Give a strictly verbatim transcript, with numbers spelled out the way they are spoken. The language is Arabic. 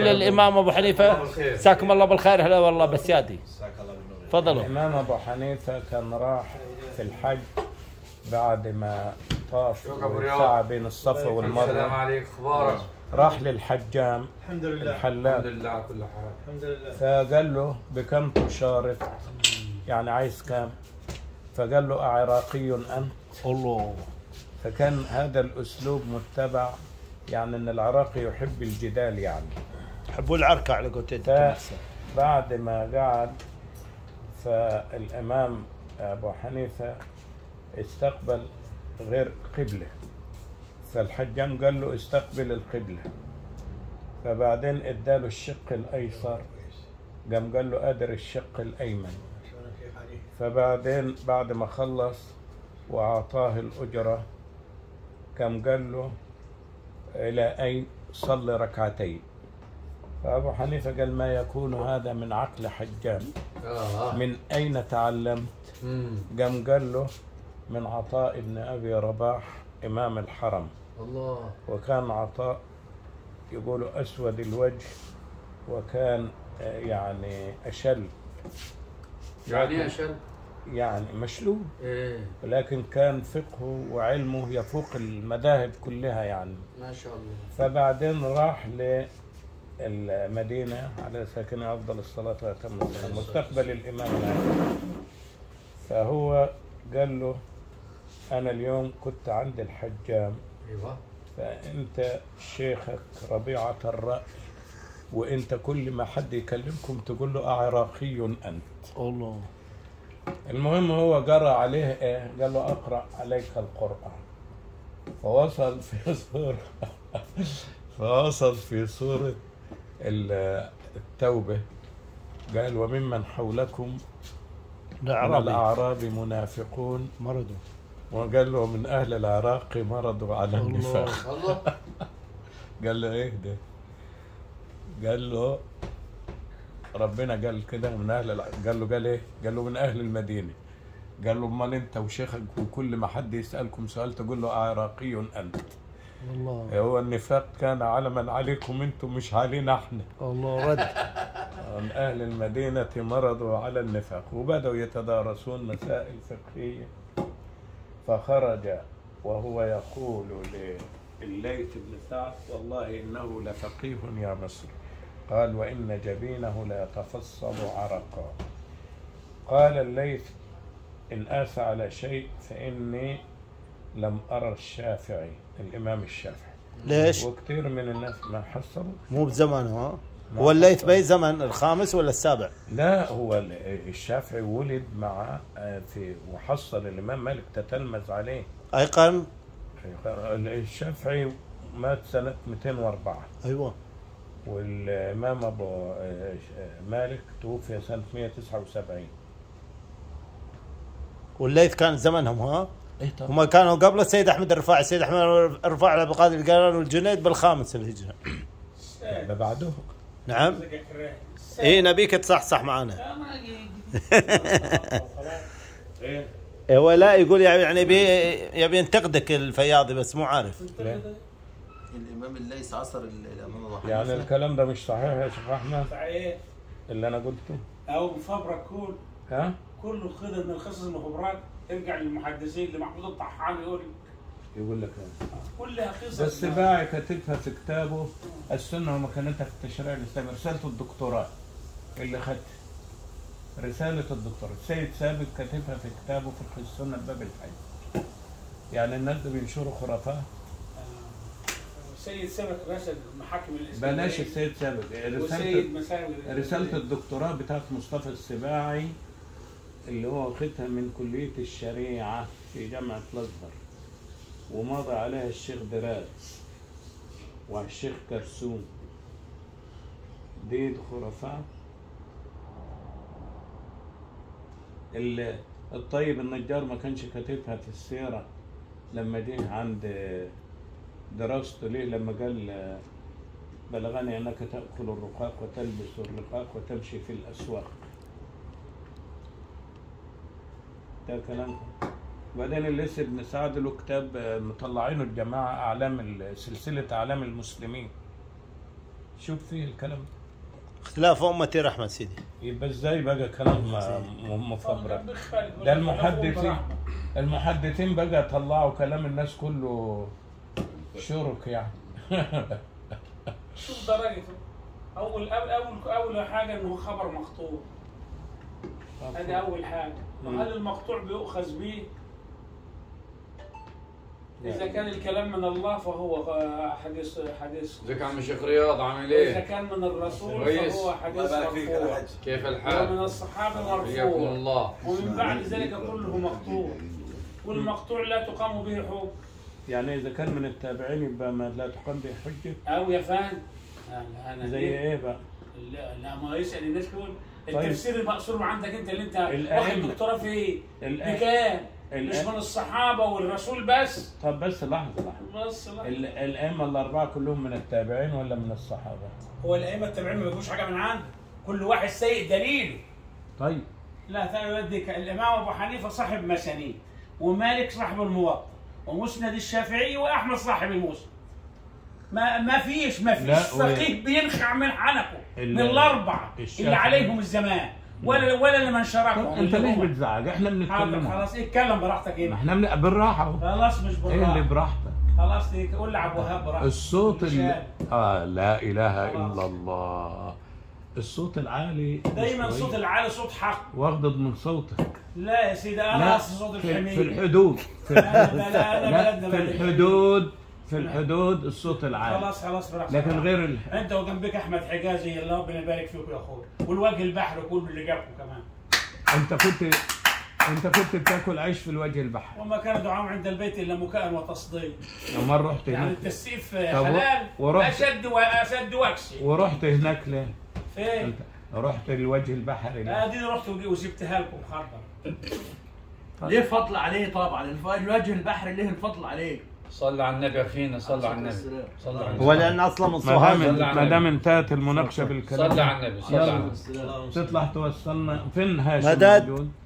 يقول الإمام أبو حنيفة جزاكم الله بالخير. هلا والله بسيادي تفضلوا. الإمام أبو حنيفة كان راح في الحج بعد ما طاف وسعى بين الصفا والمروة. السلام عليكم، اخبارك؟ راح للحجام الحمد لله الحلاق، الحمد لله على كل حال. الحمد لله. فقال له بكم تشارط؟ يعني عايز كام؟ فقال له أعراقي أنت؟ الله. فكان هذا الأسلوب متبع، يعني أن العراقي يحب الجدال، يعني حبوا العركة على قولتين. بعد ما قعد فالإمام أبو حنيفة استقبل غير قبلة، فالحجام قال له استقبل القبلة، فبعدين اداله الشق الأيسر، قام قال له أدر الشق الأيمن، فبعدين بعد ما خلص وأعطاه الأجرة قام قال له إلى أين؟ صلي ركعتين. فأبو حنيفة قال ما يكون هذا من عقل حجام، من أين تعلمت؟ قام قال له من عطاء بن أبي رباح إمام الحرم. الله. وكان عطاء يقولوا أسود الوجه، وكان يعني أشل. يعني أشل؟ يعني مشلول. إيه. ولكن كان فقهه وعلمه يفوق المذاهب كلها يعني. ما شاء الله. فبعدين راح للمدينة على ساكنها أفضل الصلاة وأتم السلام، واستقبل الإمام مالك. فهو قال له أنا اليوم كنت عند الحجام. أيوه. فأنت شيخك ربيعة الرأي، وأنت كل ما حد يكلمكم تقول له أعراقي أنت. الله. المهم هو قرأ عليه إيه؟ قال له أقرأ عليك القرآن. فوصل في صورة فوصل في صورة التوبة، قال وممن حولكم من الأعراب منافقون مرضوا، وقال له من أهل العراق مرضوا على النفاق. الله. قال له إيه ده؟ قال له ربنا قال كده من أهل الع... قال له قال إيه؟ قال له من أهل المدينة. قال له أمال أنت وشيخك وكل ما حد يسألكم سؤال تقول له أعراقي أنت. الله. هو النفاق كان علما عليكم أنتم مش علينا إحنا. الله رد. من أهل المدينة مرضوا على النفاق، وبدأوا يتدارسون مسائل فقهية. فخرج وهو يقول لليث بن سعد والله إنه لفقيه يا مصر. قال وإن جبينه لا يتفصل عرقا. قال الليث إن آسى على شيء فإني لم أرى الشافعي، الإمام الشافعي. ليش؟ وكثير من الناس ما حصلوا. مو بزمانه. ها؟ هو الليث بي زمن الخامس ولا السابع؟ لا، هو الشافعي ولد مع في وحصل الإمام مالك تتلمذ عليه. أي قرن؟ الشافعي مات سنة مئتين وأربعة. أيوة. والإمام أبو مالك توفي سنة مئة وتسعة وسبعين. والليث كان زمنهم. ها؟ إيه طبعا. هم كانوا قبل السيد أحمد الرفاعي. السيد أحمد الرفاعي على بقاضي القرن والجنيد بالخامس الهجرة. ما بعده. نعم. إيه نبيك تصحصح معنا. إيه ولا يقول يعني يبي يبي ينتقدك الفياضي بس مو عارف. الإمام الليث عصر الإمام أبو حنيفة. يعني الكلام ده مش صحيح يا شيخ أحمد؟ صحيح. اللي أنا قلته. أو مفبرك كل ها؟ كله خذ من القصص المخبرات، ارجع للمحدثين لمحمود الطحان يقول يقول لك كلها قصص. بس باعي كاتبها في كتابه السنة ومكانتها في التشريع الإسلامي، رسالة الدكتوراه اللي خدت رسالة الدكتوراه السيد سابق كاتبها في كتابه فقه السنة باب الحج. يعني الناس اللي بينشروا خرافات. السيد سابق رسل محاكم الإسلام. بلاش السيد سابق، رسالة رسالة الدكتوراه بتاعت مصطفى السباعي اللي هو واخدها من كلية الشريعة في جامعة الأزهر، ومضى عليها الشيخ دراز والشيخ كرسوم. دي خرافات. الطيب النجار ما كانش كاتبها في السيرة لما جه عند دراسته ليه، لما قال بلغني أنك تأكل الرقاق وتلبس الرقاق وتمشي في الأسواق. ده كلام. وبعدين الليث بن سعد له كتاب مطلعينه الجماعة أعلام سلسلة أعلام المسلمين. شوف فيه الكلام. اختلاف امتي رحمه سيدي. يبقى ازاي بقى كلام م- مفبرك؟ ده المحدثين المحدثين بقى طلعوا كلام الناس كله شرك يعني. شوف درجته. اول اول اول اول حاجه انه خبر مقطوع. هذه اول حاجه. وهل المقطوع بيؤخذ به؟ إذا كان الكلام من الله فهو حديث حديث. ازيك يا عم الشيخ رياض عامل إذا ايه؟ كان من الرسول كويس. فهو حديث مرفوع. كيف ومن الحال؟ الصحابة حياكم مرفوع. الله. ومن بعد ذلك كله مقطوع. والمقطوع لا تقام به حجة. يعني اذا كان من التابعين يبقى ما لا تقام به حجه. أو يا فان. أنا زي ايه بقى؟ لا, لا ما يسأل الناس يقول طيب. التفسير المقصور عندك أنت اللي أنت الأئمة. واخد دكتوراه في إيه؟ الأئمة. بكام؟ مش الأئمة. من الصحابة والرسول بس. طب بس لحظه لحظه. بس لا. ال- الائمه الاربعه كلهم من التابعين ولا من الصحابه؟ هو الأئمة التابعين ما بيجوش حاجة من عنده. كل واحد سيء دليله. طيب لا ثاني بدك الامام ابو حنيفه صاحب مسانيد ومالك صاحب الموطأ ومسند الشافعي واحمد صاحب المسند. ما ما فيش ما فيش لا، فقيه بينخع من حنكه ال- من الاربعه اللي الشافعي. عليهم الزمان ولا ولا لمن شاركهم. طب انت ليه بتزعج؟ احنا بنتكلم. خلاص اتكلم براحتك ما هنا. احنا من... بالراحه اهو. خلاص مش ايه اللي بالراحه. براحتك؟ خلاص ديك قول لعب وهاب براحتك. الصوت اللي مشان. اه لا اله خلاص. الا الله. الصوت العالي دايما مش صوت كويس. العالي صوت حق. واغضض من صوتك. لا يا سيدي انا لا اصل صوت في, الحمير. في الحدود في لا الحدود لا لا لا بلدنا في بلد الحدود في الحدود الصوت العالي. خلاص خلاص براحتك. لكن غير ال... انت وجنبك احمد حجازي الله ربنا يبارك فيكم يا اخوي والوجه البحر كله اللي جابكم كمان. انت كنت انت كنت بتاكل عيش في الوجه البحر. وما كان دعاء عند البيت الا مكاء وتصديق. لما رحت يعني هناك التسقيف طب حلال ورحت- اشد واشد وكسي. ورحت هناك ليه؟ فين؟ انت رحت الوجه البحري ليه؟ اديني رحت وجبتها لكم خضر. ليه فضل عليه طبعا الف- الوجه البحري ليه الفضل عليه؟ صلى على النبي اخينا صلى على النبي. صلى على النبي. هو لان اصلا من ما سوهاج. دام صلى على ما دام النبي. انتهت المناقشه بالكلام صلى على النبي. صلى على يلا. النبي. تطلع توصلنا فين هاشم مدد. موجود؟